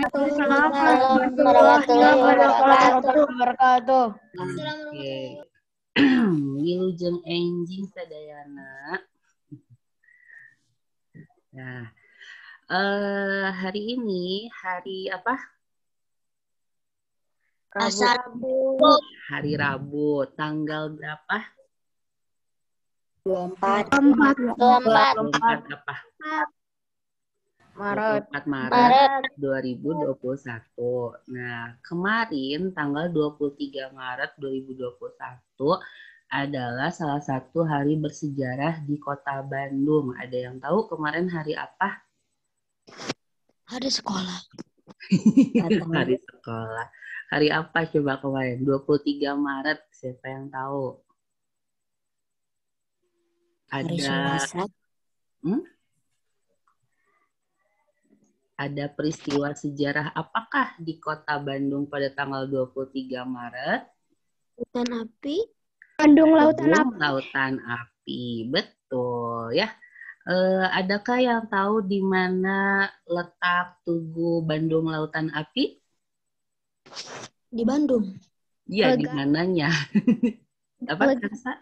Assalamualaikum warahmatullahi wabarakatuh. Oke. Wilujeng enjing sadayana. Nah, hari ini hari apa? Rabu. Hari Rabu. Tanggal berapa? 24 apa? Maret. 24 Maret 2021. Nah, kemarin tanggal 23 Maret 2021 adalah salah satu hari bersejarah di Kota Bandung. Ada yang tahu kemarin hari apa? Hari sekolah. Hari sekolah. Hari apa coba kemarin? 23 Maret. Siapa yang tahu? Hari Selasa. Ada peristiwa sejarah apakah di Kota Bandung pada tanggal 23 Maret? Lautan api. Bandung Lautan Api. Betul ya. Adakah yang tahu di mana letak Tugu Bandung Lautan Api? Di Bandung. Iya, di mananya? Apa Kansa?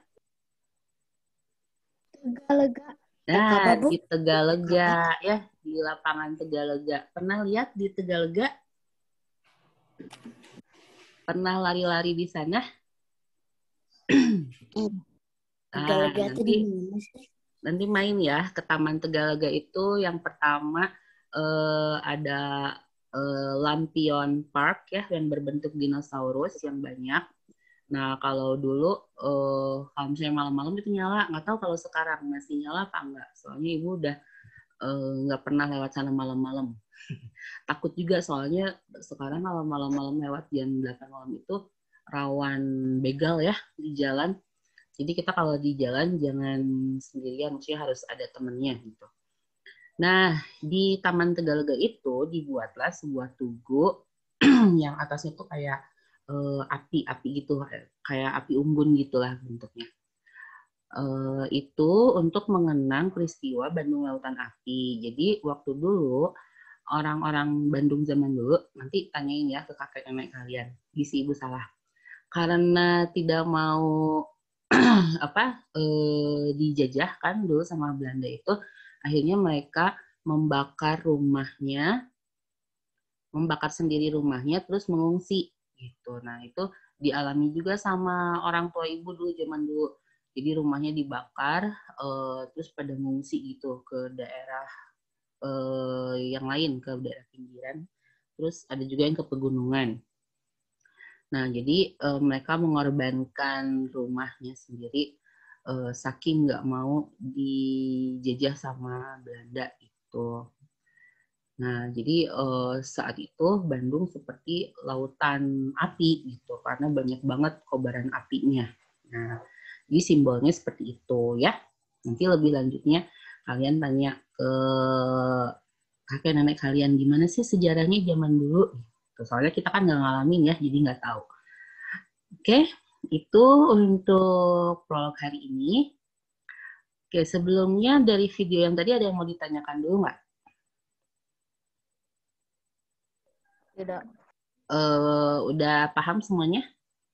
Tegalega. Nah, di Tegalega ya, di lapangan Tegalega. Pernah lihat di Tegalega? Pernah lari-lari di sana? Nanti main ya ke Taman Tegalega itu. Yang pertama ada Lampion Park ya yang berbentuk dinosaurus yang banyak. Nah kalau dulu kalau misalnya malam-malam itu nyala, nggak tahu kalau sekarang masih nyala apa enggak. Soalnya ibu udah nggak pernah lewat sana malam-malam. Takut juga soalnya sekarang kalau malam-malam lewat jam 8 malam itu rawan begal ya di jalan. Jadi kita kalau di jalan jangan sendirian, maksudnya harus ada temennya gitu. Nah, di Taman Tegalega itu dibuatlah sebuah tugu yang atasnya tuh kayak api-api gitu, kayak api unggun gitulah bentuknya. Itu untuk mengenang peristiwa Bandung Lautan Api. Jadi waktu dulu orang-orang Bandung zaman dulu, nanti tanyain ya ke kakek nenek kalian, isi ibu salah. Karena tidak mau dijajah kan dulu sama Belanda itu, akhirnya mereka membakar sendiri rumahnya, terus mengungsi gitu. Nah itu dialami juga sama orang tua ibu dulu zaman dulu. Jadi rumahnya dibakar, terus pada mengungsi gitu ke daerah yang lain, ke daerah pinggiran. Terus ada juga yang ke pegunungan. Nah jadi mereka mengorbankan rumahnya sendiri saking nggak mau dijajah sama Belanda itu. Nah, jadi saat itu Bandung seperti lautan api gitu karena banyak banget kobaran apinya. Nah, jadi simbolnya seperti itu ya. Nanti lebih lanjutnya kalian tanya ke kakek nenek kalian gimana sih sejarahnya zaman dulu. Soalnya kita kan nggak ngalamin ya, jadi nggak tahu. Oke, itu untuk prolog hari ini. Oke, sebelumnya dari video yang tadi ada yang mau ditanyakan dulu nggak? Tidak. Udah paham semuanya?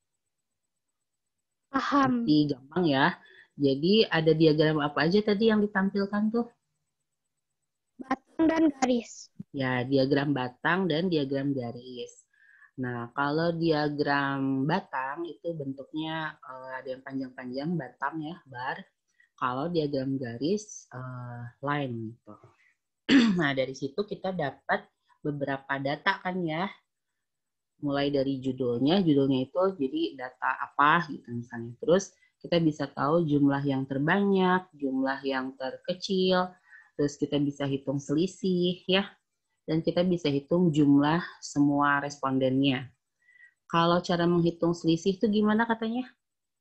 Paham. Jadi gampang ya. Jadi ada diagram apa aja tadi yang ditampilkan tuh? Batang dan garis. Ya, diagram batang dan diagram garis. Nah, kalau diagram batang itu bentuknya ada yang panjang-panjang, batang ya, bar. Kalau diagram garis, line gitu. Nah, dari situ kita dapat beberapa data kan ya. Mulai dari judulnya itu jadi data apa gitu misalnya. Terus kita bisa tahu jumlah yang terbanyak, jumlah yang terkecil, terus kita bisa hitung selisih ya. Dan kita bisa hitung jumlah semua respondennya. Kalau cara menghitung selisih itu gimana katanya?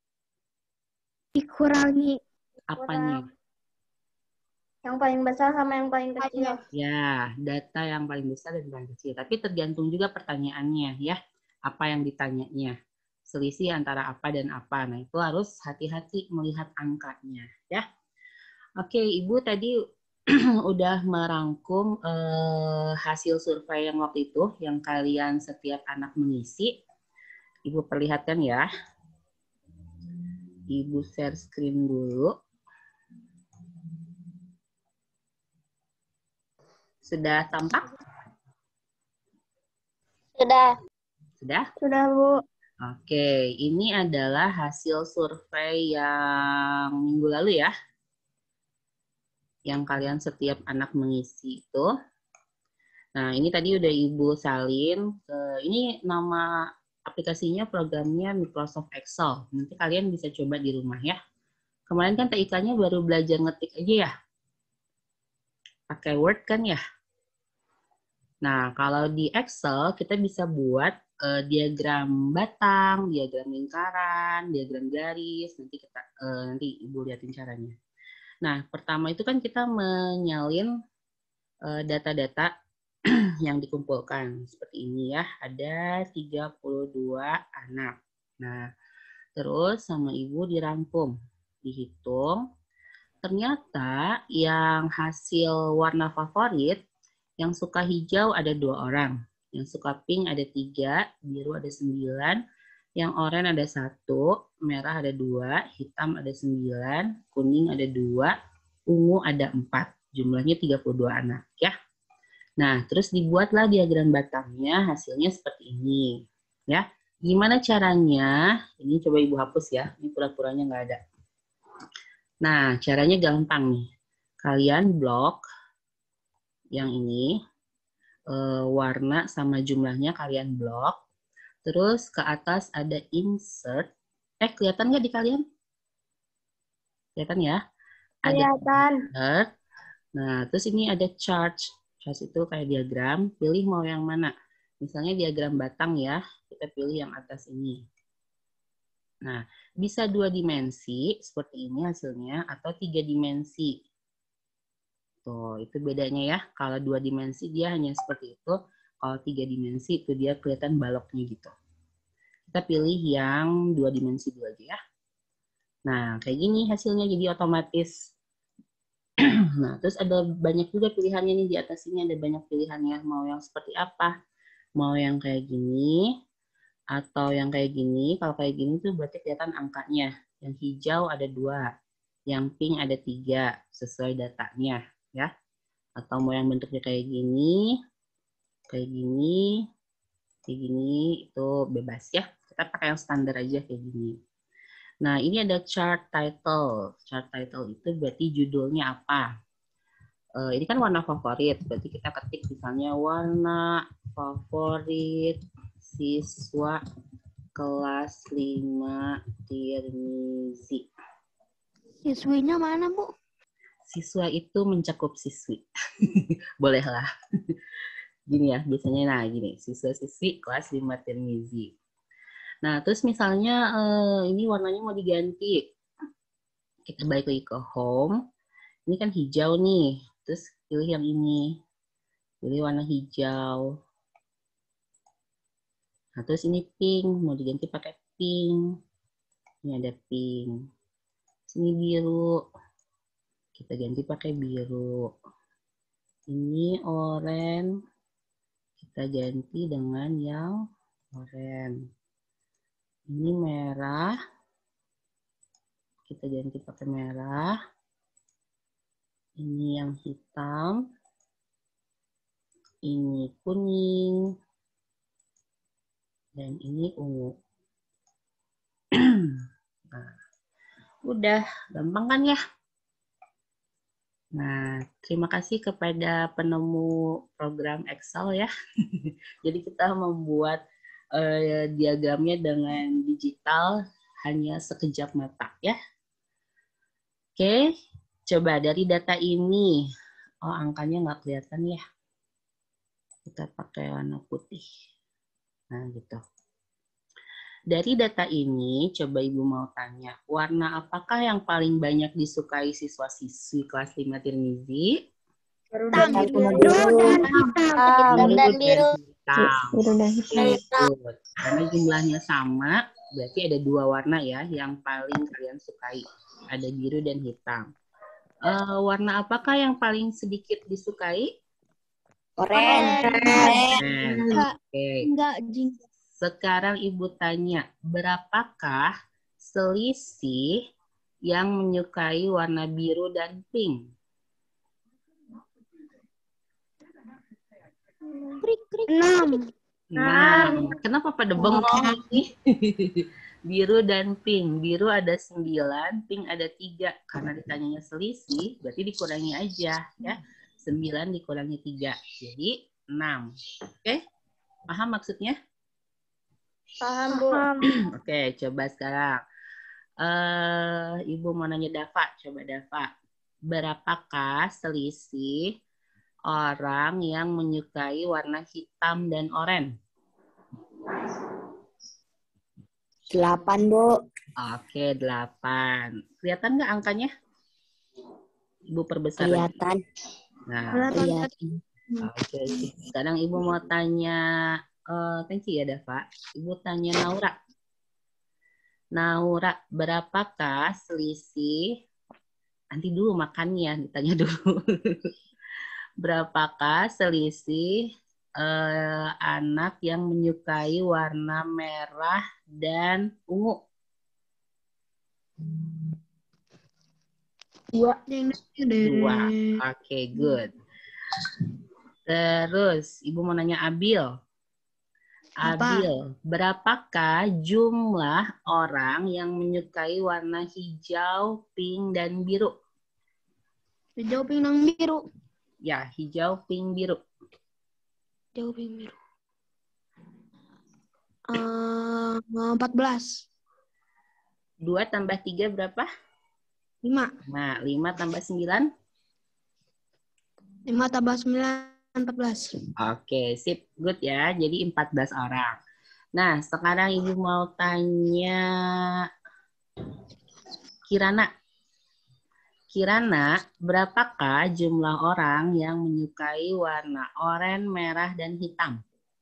Dikurangi. Apanya? Yang paling besar sama yang paling kecil. Ya, data yang paling besar dan paling kecil. Tapi tergantung juga pertanyaannya ya. Apa yang ditanyanya. Selisih antara apa dan apa. Nah, itu harus hati-hati melihat angkanya ya. Oke, Ibu tadi udah merangkum hasil survei yang waktu itu, yang kalian setiap anak mengisi. Ibu perlihatkan ya. Ibu share screen dulu. Sudah tampak? Sudah. Sudah? Sudah, Bu. Oke, ini adalah hasil survei yang minggu lalu ya. Yang kalian setiap anak mengisi itu. Nah, ini tadi udah Ibu salin. Ini nama aplikasinya, programnya Microsoft Excel. Nanti kalian bisa coba di rumah ya. Kemarin kan TIK-nya baru belajar ngetik aja ya. Pakai Word kan ya. Nah, kalau di Excel kita bisa buat diagram batang, diagram lingkaran, diagram garis. Nanti Ibu lihatin caranya. Nah, pertama itu kan kita menyalin data-data yang dikumpulkan. Seperti ini ya, ada 32 anak. Nah, terus sama Ibu dirangkum, dihitung. Ternyata yang hasil warna favorit, yang suka hijau ada 2 orang, yang suka pink ada 3, biru ada 9, yang oranye ada 1, merah ada 2, hitam ada 9, kuning ada 2, ungu ada 4. Jumlahnya 32 anak ya. Nah, terus dibuatlah diagram batangnya, hasilnya seperti ini ya. Gimana caranya? Ini coba Ibu hapus ya, ini pura-puranya nggak ada. Nah, caranya gampang nih. Kalian blok yang ini, warna sama jumlahnya kalian blok. Terus ke atas ada insert. Kelihatan nggak di kalian? Kelihatan ya? Kelihatan. Ada insert. Nah, terus ini ada chart. Chart itu kayak diagram. Pilih mau yang mana. Misalnya diagram batang ya. Kita pilih yang atas ini. Nah, bisa 2 dimensi seperti ini hasilnya atau 3 dimensi. Tuh, itu bedanya ya. Kalau 2 dimensi dia hanya seperti itu. Kalau 3 dimensi itu dia kelihatan baloknya gitu. Kita pilih yang 2 dimensi dulu aja ya. Nah, kayak gini hasilnya jadi otomatis. Nah, terus ada banyak juga pilihannya nih di atas ini, ada banyak pilihannya. Mau yang seperti apa? Mau yang kayak gini atau yang kayak gini. Kalau kayak gini tuh berarti kelihatan angkanya. Yang hijau ada 2, yang pink ada 3 sesuai datanya ya. Atau mau yang bentuknya kayak gini, kayak gini, kayak gini, itu bebas ya. Kita pakai yang standar aja kayak gini. Nah, ini ada chart title. Chart title itu berarti judulnya apa? Ini kan warna favorit, berarti kita ketik misalnya warna favorit siswa kelas 5 Tirmizi. Siswinya mana, Bu? Siswa itu mencakup siswi. Bolehlah. Gini ya, biasanya nah gini, siswa-siswi kelas 5 Tirmizi. Nah, terus misalnya ini warnanya mau diganti. Kita balik lagi ke home. Ini kan hijau nih. Terus pilih yang ini. Pilih warna hijau. Nah, terus ini pink. Mau diganti pakai pink. Ini ada pink. Sini biru. Kita ganti pakai biru. Ini oranye. Kita ganti dengan yang oranye. Ini merah. Kita ganti pakai merah. Ini yang hitam. Ini kuning. Dan ini ungu. Nah, udah, gampang kan ya? Nah, terima kasih kepada penemu program Excel ya. Jadi kita membuat diagramnya dengan digital hanya sekejap mata ya. Oke, coba dari data ini. Oh, angkanya nggak kelihatan ya. Kita pakai warna putih. Nah, gitu. Dari data ini, coba Ibu mau tanya, warna apakah yang paling banyak disukai siswa-siswi kelas 5 Tirmizi? Biru dan biru. Karena jumlahnya sama, berarti ada 2 warna ya yang paling kalian sukai. Ada biru dan hitam. Warna apakah yang paling sedikit disukai? Orange. Oke. Enggak, Jing. Sekarang Ibu tanya, berapakah selisih yang menyukai warna biru dan pink? Krik, krik. 6. Nah, kenapa pada bengong ini? Biru dan pink. Biru ada 9, pink ada 3. Karena ditanyanya selisih, berarti dikurangi aja. Ya. 9 dikurangi 3. Jadi 6. Oke? Paham maksudnya? Paham, Bu. Oke, coba sekarang. Ibu mau nanya Dava. Coba Dava. Berapakah selisih orang yang menyukai warna hitam dan oranye? 8, Bu. Oke, 8. Kelihatan nggak angkanya? Ibu perbesar lagi. Kelihatan. Nah, Kelihatan. oke. Sekarang Ibu mau tanya, thank you ya Dava. Ibu tanya Naura. Naura, berapakah selisih? Nanti dulu makannya, ditanya dulu. Berapakah selisih anak yang menyukai warna merah dan ungu? 2. 2. Oke, good. Terus, Ibu mau nanya Abil. Abil, berapakah jumlah orang yang menyukai warna hijau, pink, dan biru? Hijau, pink, dan biru. Ya, hijau, pink, biru. Hijau, pink, biru. 14. 2 tambah 3 berapa? 5. Nah, 5 tambah 9? 5 tambah 9, 14. Oke, sip. Good ya. Jadi 14 orang. Nah, sekarang Ibu mau tanya Kirana. Kirana, berapakah jumlah orang yang menyukai warna oranye, merah, dan hitam?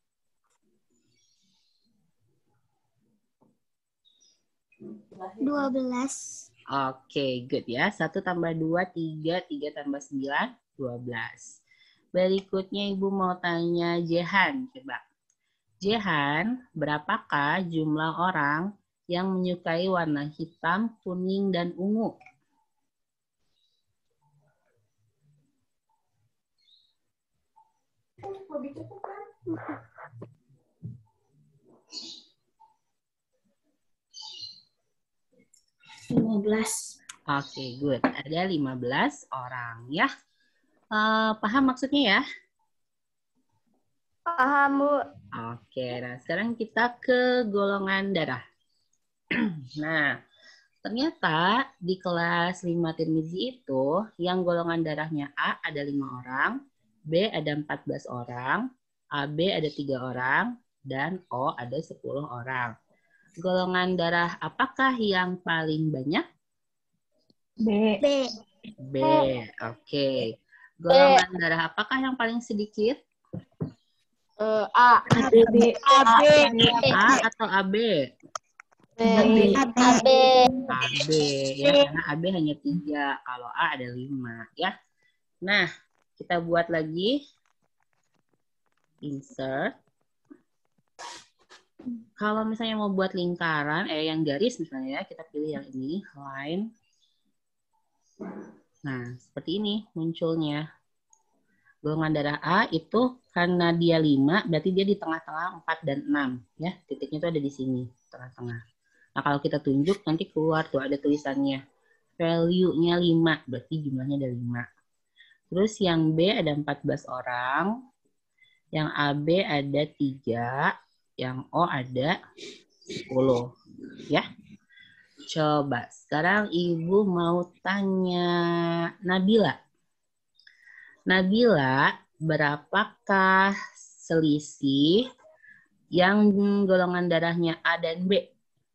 12. Oke, good ya. 1 tambah 2, 3. 3 tambah 9, 12. Berikutnya Ibu mau tanya Jehan. Coba. Jehan, berapakah jumlah orang yang menyukai warna hitam, kuning, dan ungu? Oke, good. Ada 15 orang ya. Paham maksudnya ya? Paham, Bu. Oke, nah sekarang kita ke golongan darah. Nah, ternyata di kelas 5 Tirmizi itu yang golongan darahnya A ada 5 orang, B ada 14 orang, AB ada 3 orang, dan O ada 10 orang. Golongan darah apakah yang paling banyak? B. B. Oke. Golongan darah apakah yang paling sedikit? A. AB. A atau AB? AB. AB ya, karena AB hanya 3, kalau A ada 5 ya. Nah, kita buat lagi insert. Kalau misalnya mau buat lingkaran, yang garis misalnya ya, kita pilih yang ini, line. Nah, seperti ini munculnya. Golongan darah A itu karena dia 5, berarti dia di tengah-tengah 4 dan 6 ya. Titiknya itu ada di sini, tengah-tengah. Nah, kalau kita tunjuk nanti keluar tuh ada tulisannya. Value-nya 5, berarti jumlahnya ada 5. Terus yang B ada 14 orang, yang AB ada 3, yang O ada 10. Ya. Coba, sekarang Ibu mau tanya Nabila. Nabila, berapakah selisih yang golongan darahnya A dan B?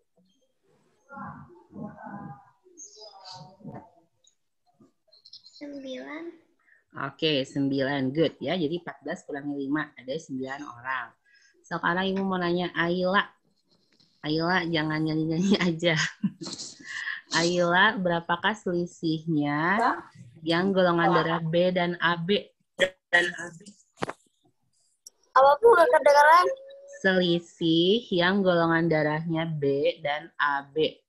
9. Oke, 9. Good ya. Jadi 14 kurangi 5, ada 9 orang. Sekarang Ibu mau nanya Ayla. Ayla, jangan nyanyi-nyanyi aja. Ayla, berapakah selisihnya yang golongan darah B dan AB. Apa Bu? Nggak kedengeran? Selisih yang golongan darahnya B dan AB.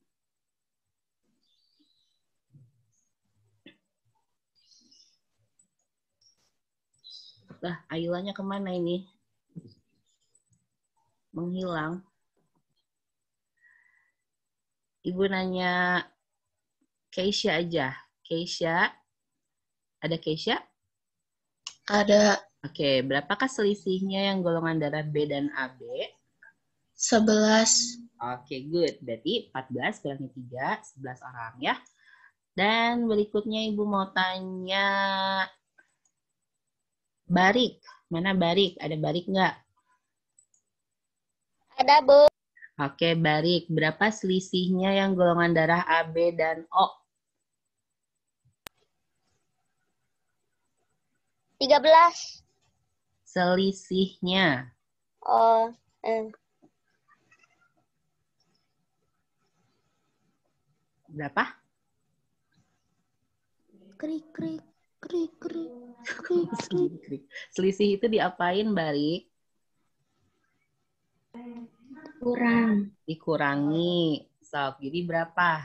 Lah, Ailanya kemana ini? Menghilang. Ibu nanya Keisha aja. Keisha, ada Keisha? Ada Oke, berapakah selisihnya yang golongan darah B dan AB? 11. Oke, good. Berarti 14 kurangi 3, 11 orang ya. Dan berikutnya Ibu mau tanya Barik. Mana Barik? Ada Barik nggak? Ada Bu. Oke, Barik. Berapa selisihnya yang golongan darah AB dan O? 13. Selisihnya. Oh. Berapa? Krik, krik, krik, krik, krik, krik. Selisih itu diapain, Barik? Kurang. Dikurangi. Sob, jadi berapa?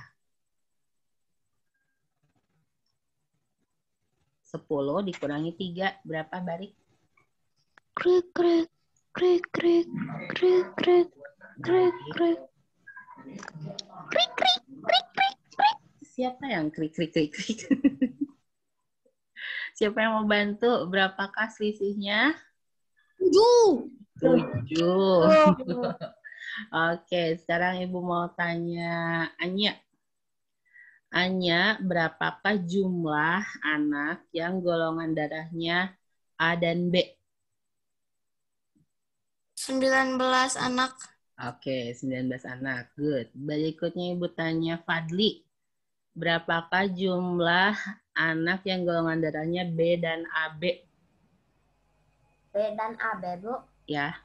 10 dikurangi 3. Berapa, Barik? Krik, krik, krik, krik, krik, krik, krik, krik. Krik, krik, krik, krik, krik. Siapa yang krik, krik, krik, krik? Siapa yang mau bantu? Berapakah selisihnya? 7. 7. Oke, sekarang Ibu mau tanya Anya. Anya, berapakah jumlah anak yang golongan darahnya A dan B? 19 anak. Oke, 19 anak. Good. Berikutnya Ibu tanya Fadli. Berapakah jumlah anak yang golongan darahnya B dan AB? B dan AB Bu. Ya.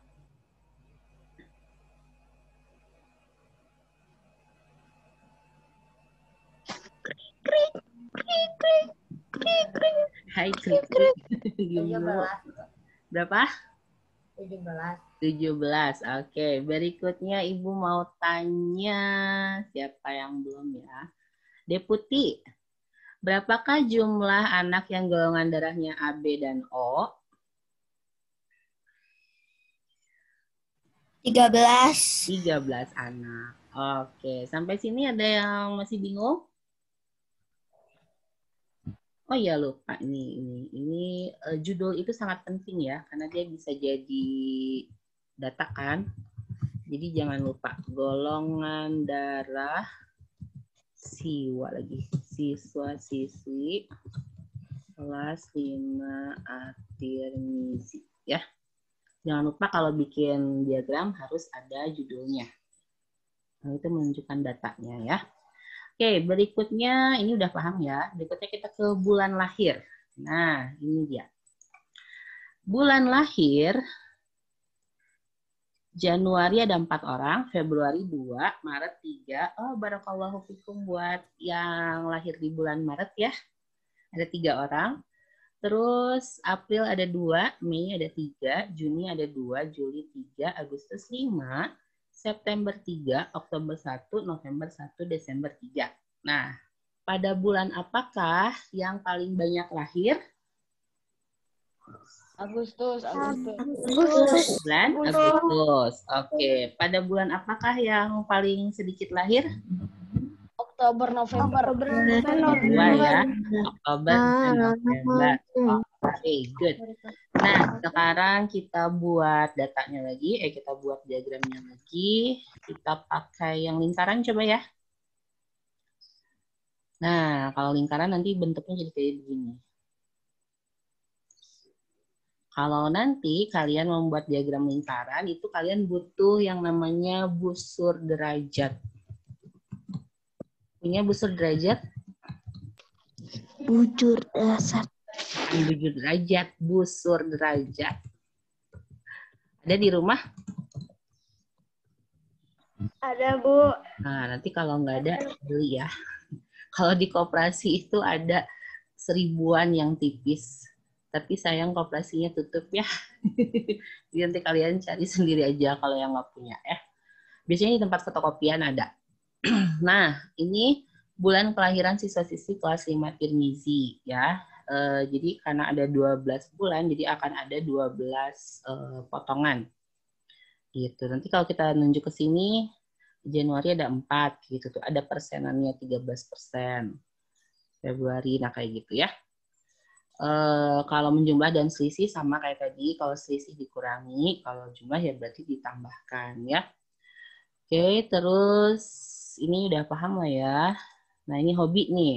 Krik, krik, krik, krik, krik. Hai, krik, krik. Diam dulu. 17. Berapa? 17. 17. Oke, berikutnya Ibu mau tanya siapa yang belum ya? Deputi. Berapakah jumlah anak yang golongan darahnya AB dan O? 13. 13 anak. Oke, sampai sini ada yang masih bingung? Oh ya lupa nih, ini judul itu sangat penting ya, karena dia bisa jadi data kan. Jadi jangan lupa golongan darah siswa-siswi kelas 5 At-Tirmizi ya. Jangan lupa kalau bikin diagram harus ada judulnya. Nah, itu menunjukkan datanya ya. Oke, berikutnya ini udah paham ya. Berikutnya kita ke bulan lahir. Nah, ini dia. Bulan lahir Januari ada 4 orang, Februari 2, Maret 3. Oh, barakallahu fikum buat yang lahir di bulan Maret ya. Ada 3 orang. Terus April ada 2, Mei ada 3, Juni ada 2, Juli 3, Agustus 5, September 3, Oktober 1, November 1, Desember 3. Nah, pada bulan apakah yang paling banyak lahir? Agustus. Bulan Agustus. Oke, pada bulan apakah yang paling sedikit lahir? Oktober, November. Dua ya, Oktober dan November. Oke, good. Nah, sekarang kita buat datanya lagi, kita buat diagramnya lagi. Kita pakai yang lingkaran coba ya. Nah, kalau lingkaran nanti bentuknya jadi kayak begini. Kalau nanti kalian membuat diagram lingkaran, itu kalian butuh yang namanya busur derajat. Punya busur derajat? Bujur dasar. Bujur derajat, busur derajat. Ada di rumah? Ada Bu. Nah, nanti kalau nggak ada, beli ya. Kalau di koperasi itu ada 1000-an yang tipis. Tapi sayang koperasinya tutup ya. Jadi nanti kalian cari sendiri aja kalau yang nggak punya ya. Biasanya di tempat fotokopian ada. Nah, ini bulan kelahiran siswa-siswi kelas 5 Tirmizi ya. Jadi karena ada 12 bulan, jadi akan ada 12 potongan. Gitu. Nanti kalau kita nunjuk ke sini, Januari ada 4 gitu tuh. Ada persenannya 13%. Februari, nah kayak gitu ya. Kalau menjumlah dan selisih sama kayak tadi, kalau selisih dikurangi, kalau jumlah ya berarti ditambahkan ya. Oke, terus ini udah paham lah ya. Nah ini hobi nih.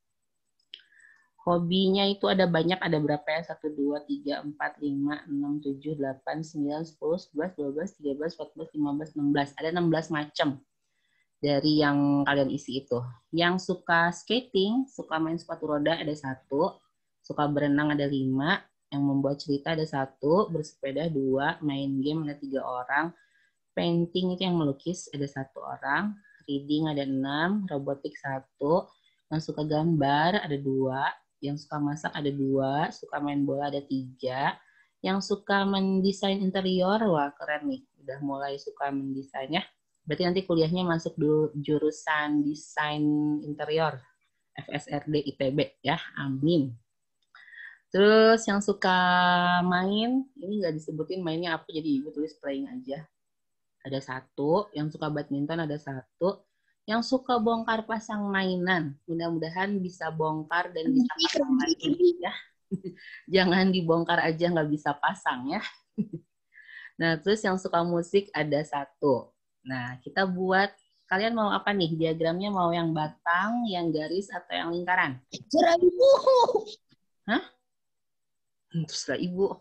Hobinya itu ada banyak, ada berapa ya? 1, 2, 3, 4, 5, 6, 7, 8, 9, 10, 11, 12, 13, 14, 15, 16. Ada 16 macam dari yang kalian isi itu. Yang suka skating, suka main sepatu roda ada 1, suka berenang ada 5, yang membuat cerita ada 1, bersepeda 2, main game ada 3 orang, painting itu yang melukis ada 1 orang, reading ada 6, robotik 1, yang suka gambar ada 2, yang suka masak ada 2, suka main bola ada 3, yang suka mendesain interior, wah keren nih, udah mulai suka mendesain ya. Berarti nanti kuliahnya masuk dulu jurusan desain interior, FSRD ITB ya, amin. Terus yang suka main, ini nggak disebutin mainnya apa, jadi ibu tulis playing aja. Ada 1, yang suka badminton ada 1, yang suka bongkar pasang mainan, mudah-mudahan bisa bongkar dan bisa pasang lagi ya. Jangan dibongkar aja nggak bisa pasang ya. Nah terus yang suka musik ada 1. Nah kita buat, kalian mau apa nih? Diagramnya mau yang batang, yang garis, atau yang lingkaran? Terserah ibu. Hah? Terserah ibu.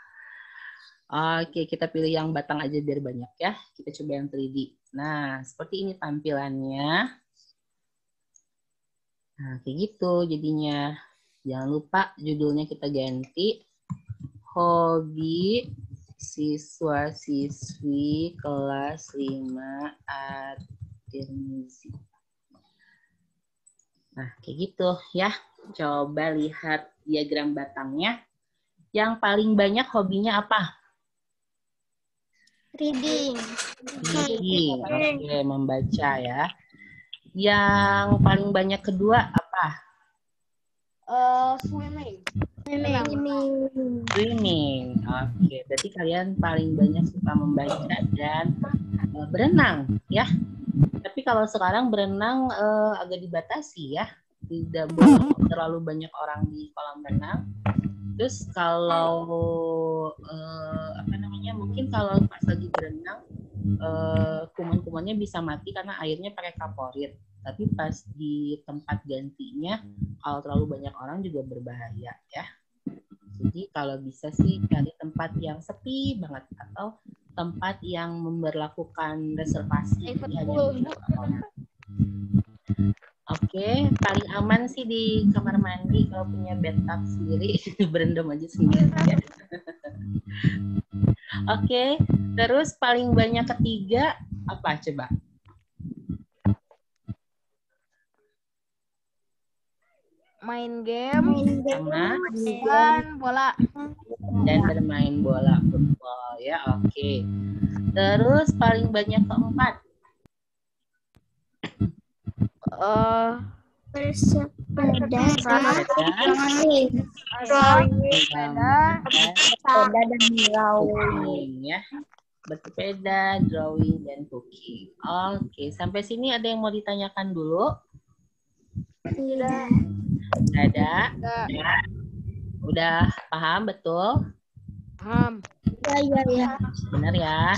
Oke, kita pilih yang batang aja biar banyak ya. Kita coba yang 3D. Nah, seperti ini tampilannya. Nah, kayak gitu jadinya. Jangan lupa judulnya kita ganti. Hobi siswa-siswi kelas 5 At-Tirmizi. Nah, kayak gitu ya. Coba lihat diagram batangnya. Yang paling banyak hobinya apa? Reading. Reading, oke, membaca ya. Yang paling banyak kedua apa? Swimming. Swimming. Oke, berarti kalian paling banyak suka membaca dan berenang ya. Tapi kalau sekarang berenang agak dibatasi ya. Tidak boleh terlalu banyak orang di kolam renang. Terus kalau mungkin kalau pas lagi berenang kuman-kumannya bisa mati karena airnya pakai kaporit. Tapi pas di tempat gantinya kalau terlalu banyak orang juga berbahaya ya. Jadi kalau bisa sih cari tempat yang sepi banget atau tempat yang memberlakukan reservasi. Oke, paling aman sih di kamar mandi kalau punya bathtub sendiri, berendam aja sendiri ya. Oke, terus paling banyak ketiga apa coba? Main game. Sama Dan bola. dan bermain bola football ya. Oke. Terus paling banyak keempat. Bersepeda. Sepeda dan Drawing ya. Bersepeda, drawing, dan cooking. Oke, sampai sini ada yang mau ditanyakan dulu? Tidak. Nggak ada? Ya. Udah paham betul? Paham. Ya. Benar ya?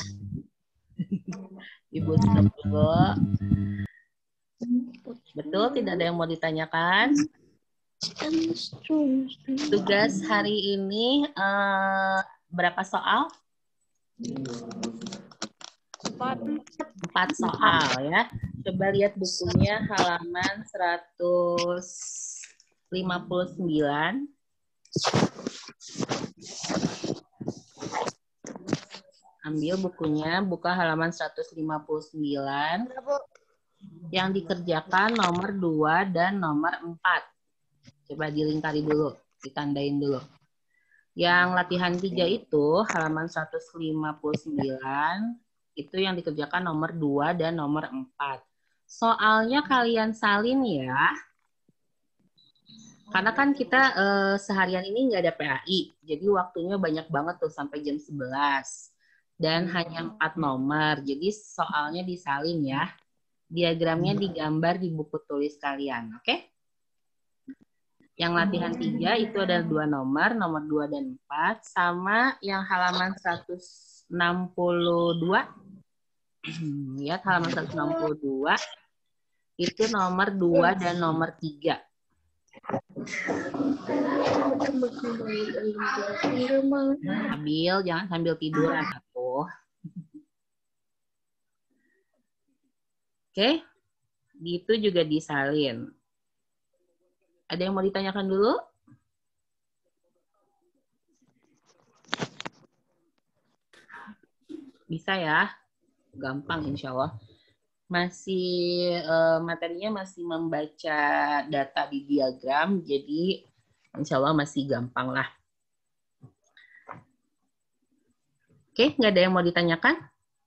Ibu stop dulu. Betul, tidak ada yang mau ditanyakan? Tugas hari ini berapa soal? 4 soal ya. Coba lihat bukunya halaman 159. Ambil bukunya, buka halaman 159. Yang dikerjakan nomor 2 dan nomor 4. Coba dilingkari dulu, ditandain dulu. Yang latihan 3 itu halaman 159 itu yang dikerjakan nomor 2 dan nomor 4. Soalnya kalian salin ya. Karena kan kita seharian ini nggak ada PAI, jadi waktunya banyak banget tuh sampai jam 11. Dan hanya 4 nomor, jadi soalnya disalin ya. Diagramnya digambar di buku tulis kalian, oke? Yang latihan 3 itu ada 2 nomor 2 dan 4, sama yang halaman 162. Lihat halaman 162, itu nomor 2 dan nomor 3. Jangan sambil tiduran atuh. Oke, gitu juga disalin. Ada yang mau ditanyakan dulu? Bisa ya, gampang insya Allah. Masih materinya masih membaca data di diagram, jadi insya Allah masih gampang lah. Oke, nggak ada yang mau ditanyakan?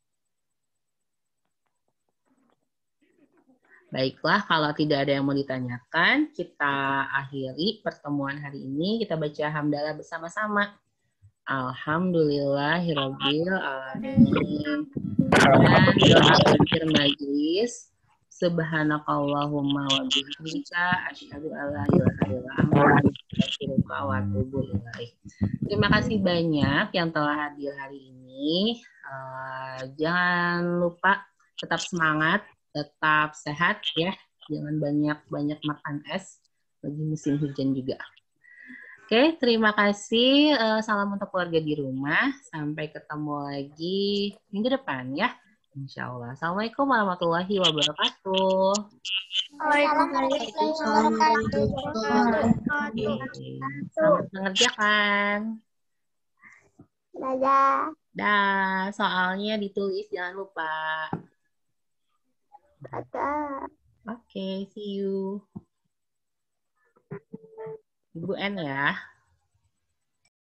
Baiklah, kalau tidak ada yang mau ditanyakan, kita akhiri pertemuan hari ini. Kita baca hamdalah bersama-sama. Alhamdulillahirabbil alamin. Dan doa akhir majelis. Subhanakallahumma wa bihamdika asyhadu an la ilaha illa anta astaghfiruka wa atubu ilaik. Terima kasih banyak yang telah hadir hari ini. Jangan lupa tetap semangat, tetap sehat ya. Jangan banyak-banyak makan es, lagi musim hujan juga. Oke, terima kasih. Salam untuk keluarga di rumah. Sampai ketemu lagi minggu depan ya. Insya Allah. Assalamualaikum warahmatullahi wabarakatuh. Waalaikumsalam warahmatullahi wabarakatuh. Selamat mengerjakan. Dadah. Dah, soalnya ditulis jangan lupa. Dadah. Oke, see you. Ibu N ya.